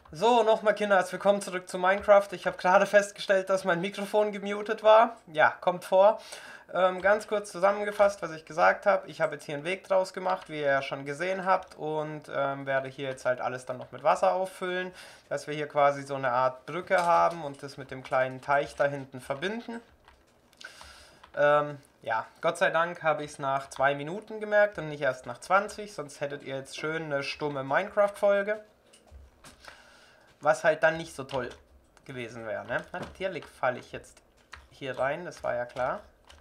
So, nochmal Kinders, willkommen zurück zu Minecraft. Ich habe gerade festgestellt, dass mein Mikrofon gemutet war. Ja, kommt vor. Ganz kurz zusammengefasst, was ich gesagt habe. Ich habe jetzt hier einen Weg draus gemacht, wie ihr ja schon gesehen habt, und werde hier jetzt halt alles dann noch mit Wasser auffüllen, dass wir hier quasi so eine Art Brücke haben und das mit dem kleinen Teich da hinten verbinden. Ja, Gott sei Dank habe ich es nach 2 Minuten gemerkt und nicht erst nach 20, sonst hättet ihr jetzt schön eine stumme Minecraft-Folge. Was halt dann nicht so toll gewesen wäre. Ne? Natürlich falle ich jetzt hier rein, das war ja klar.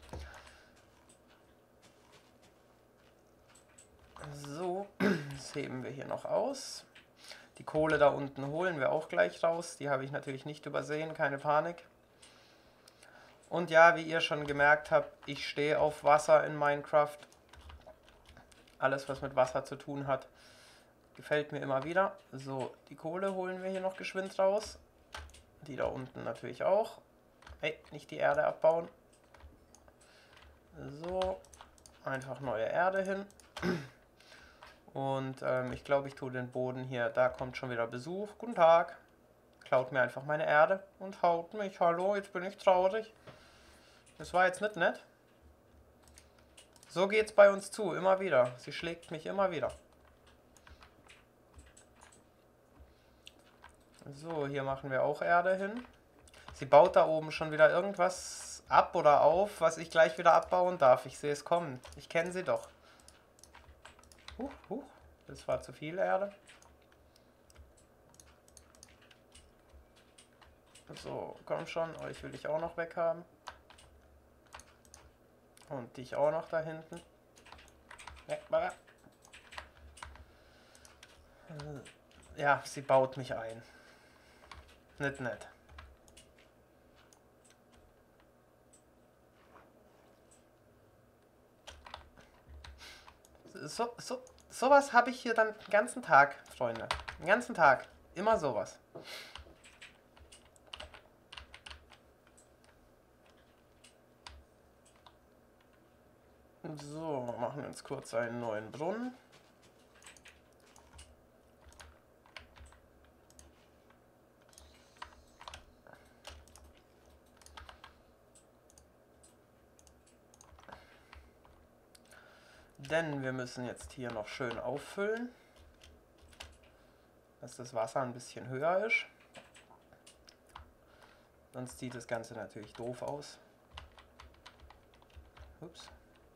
So, das heben wir hier noch aus. Die Kohle da unten holen wir auch gleich raus. Die habe ich natürlich nicht übersehen, keine Panik. Und ja, wie ihr schon gemerkt habt, ich stehe auf Wasser in Minecraft. Alles, was mit Wasser zu tun hat, gefällt mir immer wieder. So, die Kohle holen wir hier noch geschwind raus. Die da unten natürlich auch. Hey, nicht die Erde abbauen. So, einfach neue Erde hin. Und ich glaube, ich tue den Boden hier. Da kommt schon wieder Besuch. Guten Tag. Klaut mir einfach meine Erde und haut mich. Hallo, jetzt bin ich traurig. Das war jetzt nicht nett. So geht's bei uns zu, immer wieder. Sie schlägt mich immer wieder. So, hier machen wir auch Erde hin. Sie baut da oben schon wieder irgendwas ab oder auf, was ich gleich wieder abbauen darf. Ich sehe es kommen. Ich kenne sie doch. Huch. Das war zu viel Erde. So, komm schon. Euch will ich auch noch weghaben. Und dich auch noch da hinten. Ja, sie baut mich ein. Nicht nett. Sowas habe ich hier dann den ganzen Tag, Freunde. Den ganzen Tag. Immer sowas. So, machen wir uns kurz einen neuen Brunnen. Denn wir müssen jetzt hier noch schön auffüllen, dass das Wasser ein bisschen höher ist. Sonst sieht das Ganze natürlich doof aus. Ups.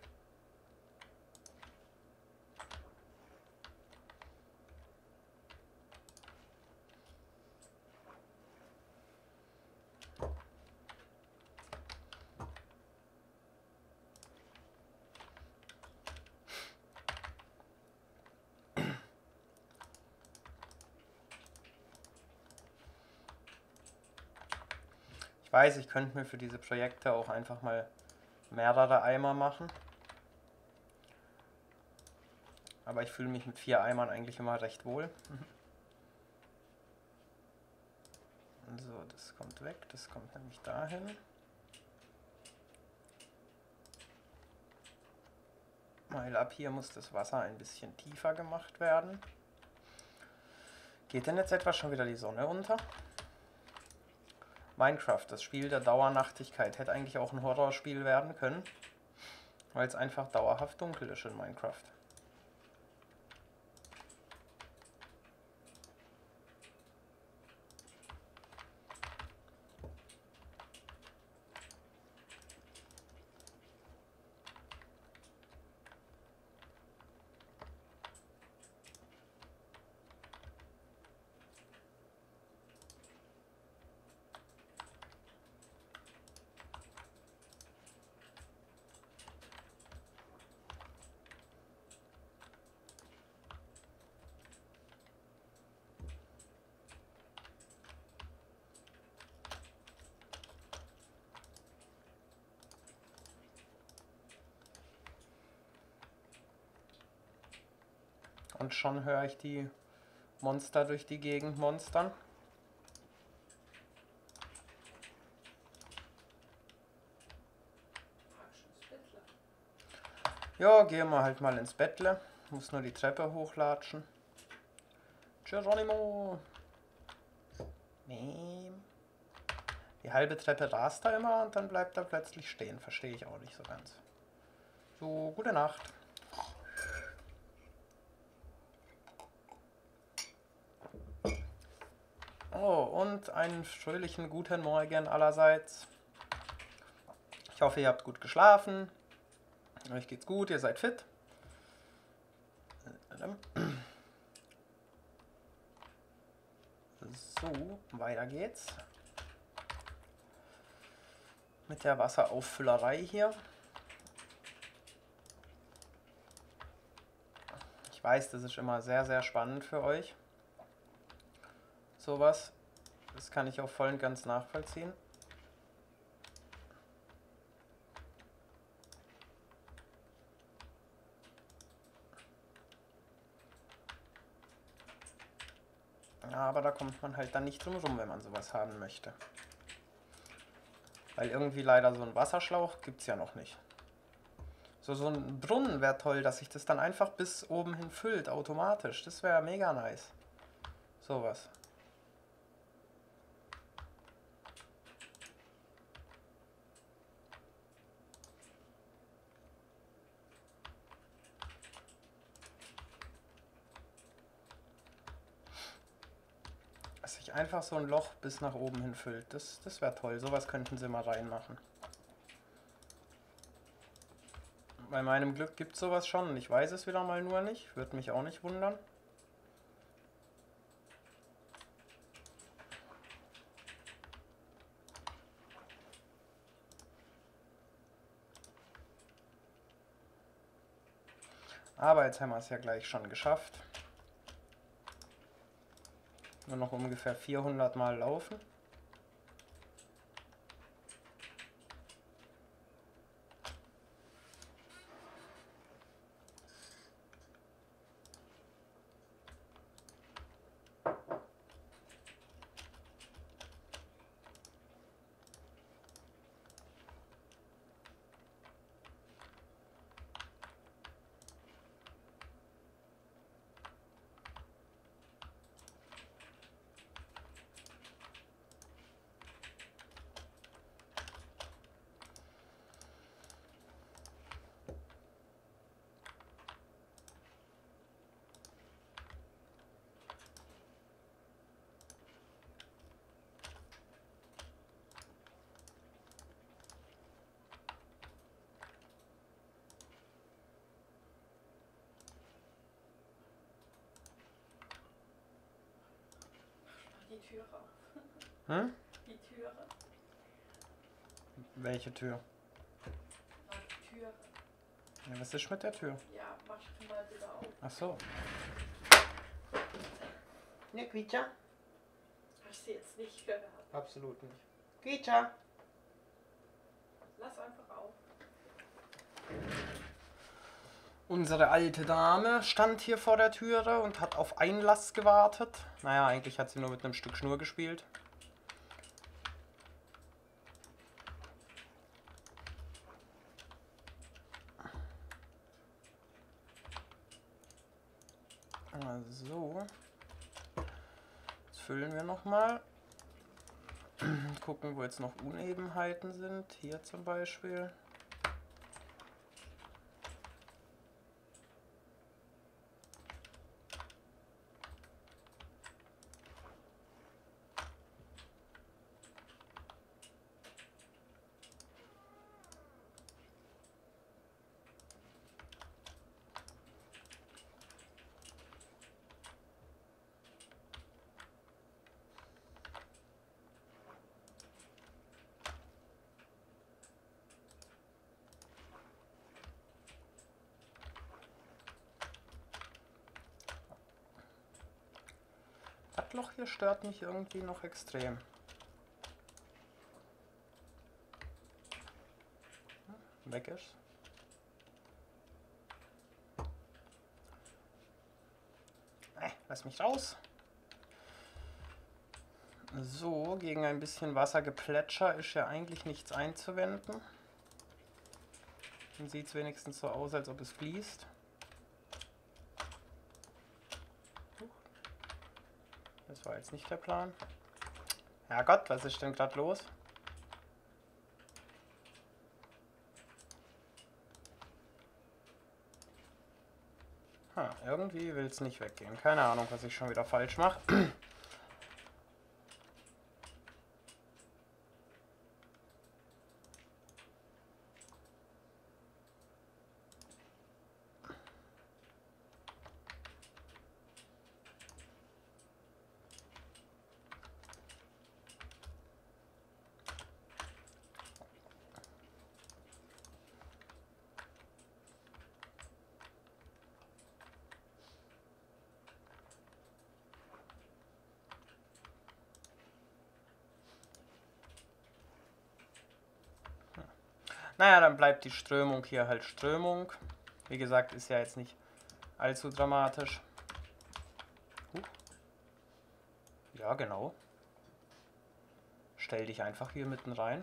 Ich weiß, ich könnte mir für diese Projekte auch einfach mal mehrere Eimer machen. Aber ich fühle mich mit 4 Eimern eigentlich immer recht wohl. So, das kommt weg, das kommt nämlich dahin. Weil ab hier muss das Wasser ein bisschen tiefer gemacht werden. Geht denn jetzt etwa schon wieder die Sonne unter? Minecraft, das Spiel der Dauernachtigkeit, hätte eigentlich auch ein Horrorspiel werden können, weil es einfach dauerhaft dunkel ist in Minecraft. Und schon höre ich die Monster durch die Gegend monstern. Ja, gehen wir halt mal ins Bettle. Muss nur die Treppe hochlatschen. Geronimo! Die halbe Treppe rast da immer und dann bleibt er plötzlich stehen. Verstehe ich auch nicht so ganz. So, gute Nacht. Oh, und einen fröhlichen guten Morgen allerseits. Ich hoffe, ihr habt gut geschlafen. Euch geht's gut, ihr seid fit. So, weiter geht's. Mit der Wasseraufüllerei hier. Ich weiß, das ist immer sehr, sehr spannend für euch. Sowas. Das kann ich auch voll und ganz nachvollziehen. Aber da kommt man halt dann nicht drum rum, wenn man sowas haben möchte. Weil irgendwie leider so ein Wasserschlauch gibt es ja noch nicht. So ein Brunnen wäre toll, dass sich das dann einfach bis oben hin füllt, automatisch. Das wäre mega nice. Sowas. Dass sich einfach so ein Loch bis nach oben hin füllt. Das wäre toll. Sowas könnten sie mal reinmachen. Bei meinem Glück gibt es sowas schon. Ich weiß es wieder mal nur nicht. Würde mich auch nicht wundern. Aber jetzt haben wir es ja gleich schon geschafft. Nur noch ungefähr 400 Mal laufen. Die Türe. Hm? Die Türe. Welche Tür? Die Türe. Ja, was ist mit der Tür? Ja, mach die mal wieder auf. Ach so. Ne, Quietscher? Hast du jetzt nicht gehört? Absolut nicht. Quietscher! Lass einfach auf. Unsere alte Dame stand hier vor der Türe und hat auf Einlass gewartet. Naja, eigentlich hat sie nur mit einem Stück Schnur gespielt. So. Jetzt füllen wir nochmal. Gucken, wo jetzt noch Unebenheiten sind. Hier zum Beispiel. Das Loch hier stört mich irgendwie noch extrem. Weg ist. Lass mich raus. So, gegen ein bisschen Wassergeplätscher ist ja eigentlich nichts einzuwenden. Dann sieht es wenigstens so aus, als ob es fließt. Das war jetzt nicht der Plan. Herrgott, was ist denn gerade los? Irgendwie will es nicht weggehen. Keine Ahnung, was ich schon wieder falsch mache. Naja, dann bleibt die Strömung hier halt Strömung. Wie gesagt, ist ja jetzt nicht allzu dramatisch. Ja, genau. Stell dich einfach hier mitten rein.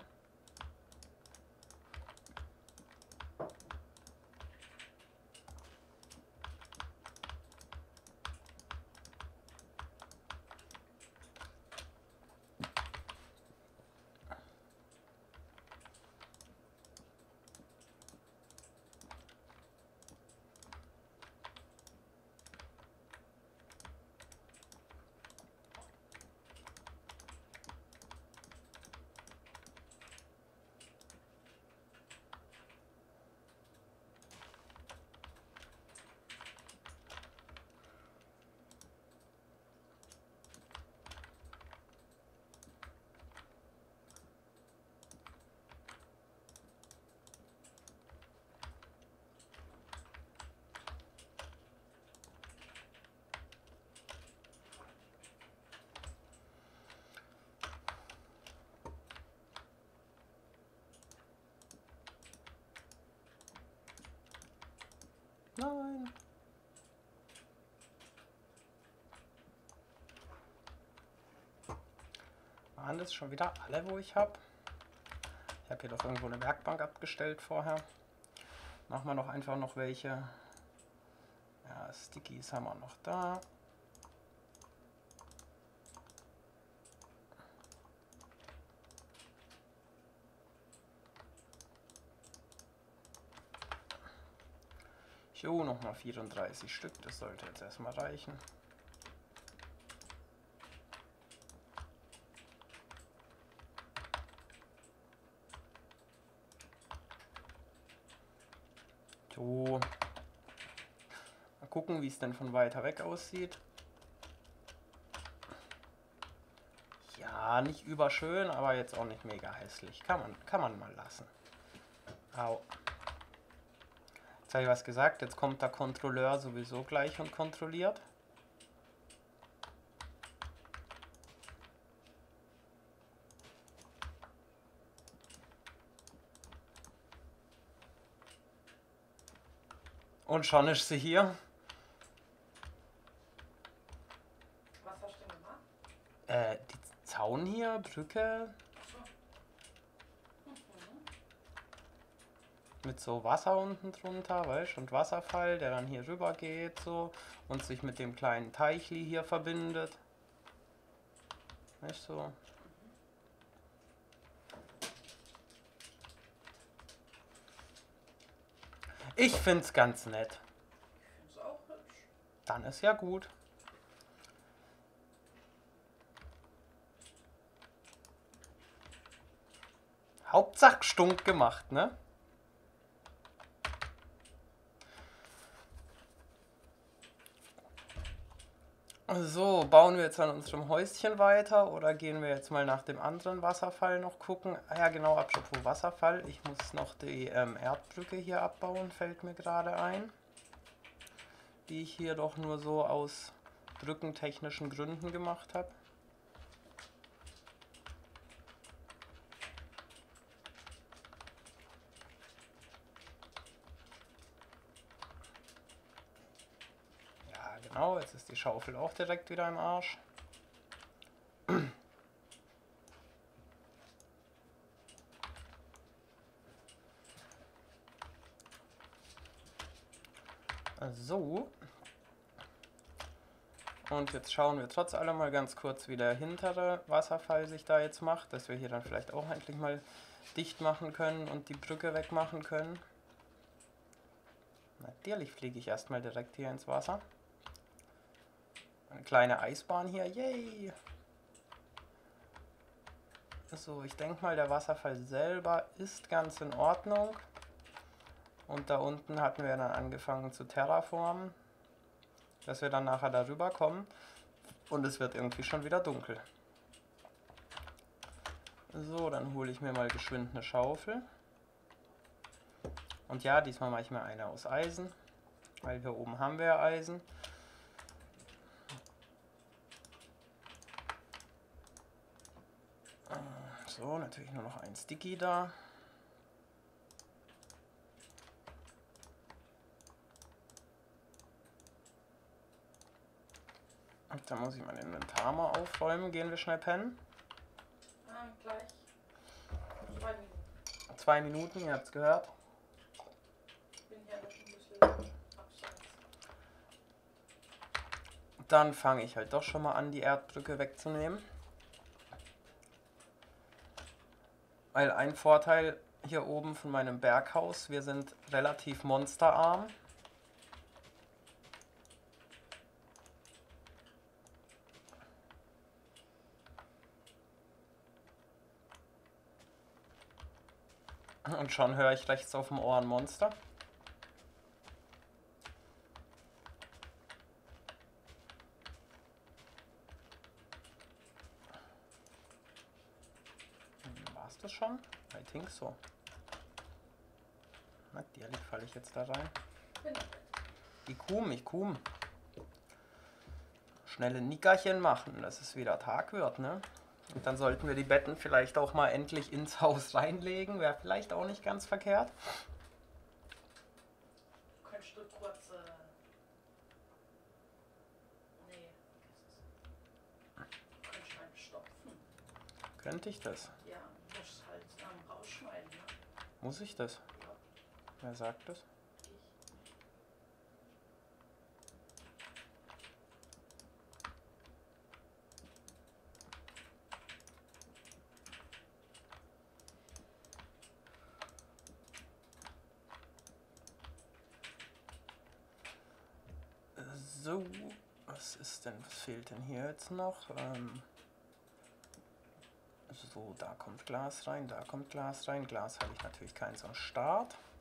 Nein. Waren das schon wieder alle, wo ich habe? Ich habe hier doch irgendwo eine Werkbank abgestellt vorher. Machen wir noch einfach noch welche. Ja, Stickies haben wir noch da. Jo, nochmal 34 Stück, das sollte jetzt erstmal reichen. So. Mal gucken, wie es denn von weiter weg aussieht. Ja, nicht überschön, aber jetzt auch nicht mega hässlich. Kann man mal lassen. Au. Jetzt habe ich was gesagt, jetzt kommt der Kontrolleur sowieso gleich und kontrolliert. Und schon ist sie hier. Was hast du denn gemacht? Die Zaun hier, Brücke. Mit so Wasser unten drunter, weißt du, und Wasserfall, der dann hier rüber geht so und sich mit dem kleinen Teichli hier verbindet. Nicht so. Ich find's ganz nett. Ich find's auch hübsch. Dann ist ja gut. Hauptsache stunk gemacht, ne? So, bauen wir jetzt an unserem Häuschen weiter oder gehen wir jetzt mal nach dem anderen Wasserfall noch gucken? Ah ja, genau, apropos Wasserfall. Ich muss noch die Erdbrücke hier abbauen, fällt mir gerade ein. Die ich hier doch nur so aus brückentechnischen Gründen gemacht habe. Genau, jetzt ist die Schaufel auch direkt wieder im Arsch. So. Und jetzt schauen wir trotz allem mal ganz kurz, wie der hintere Wasserfall sich da jetzt macht, dass wir hier dann vielleicht auch endlich mal dicht machen können und die Brücke wegmachen können. Natürlich fliege ich erstmal direkt hier ins Wasser. Eine kleine Eisbahn hier, yay! So, ich denke mal, der Wasserfall selber ist ganz in Ordnung. Und da unten hatten wir dann angefangen zu terraformen, dass wir dann nachher darüber kommen. Und es wird irgendwie schon wieder dunkel. So, dann hole ich mir mal geschwind eine Schaufel. Und ja, diesmal mache ich mir eine aus Eisen, weil hier oben haben wir ja Eisen. So, natürlich nur noch ein Sticky da. Und dann muss ich mein Inventar mal aufräumen. Gehen wir schnell pennen? Gleich. 2 Minuten. 2 Minuten, ihr habt es gehört. Bin hier noch ein bisschen abseits. Dann fange ich halt doch schon mal an, die Erdbrücke wegzunehmen. Weil ein Vorteil hier oben von meinem Berghaus, wir sind relativ monsterarm. Und schon höre ich rechts auf dem Ohr ein Monster. War es das schon? I think so. Natürlich falle ich jetzt da rein. Ich komm. Schnelle Nickerchen machen, dass es wieder Tag wird, ne? Und dann sollten wir die Betten vielleicht auch mal endlich ins Haus reinlegen. Wäre vielleicht auch nicht ganz verkehrt. Du könntest kurz. Nee, du könntest halt stopfen. Könnte ich das? Ja, du musst halt rausschneiden. Ne? Muss ich das? Ja, Wer sagt das? ich. So, was fehlt denn hier jetzt noch? So, da kommt Glas rein, da kommt Glas rein. Glas habe ich natürlich keins am Start.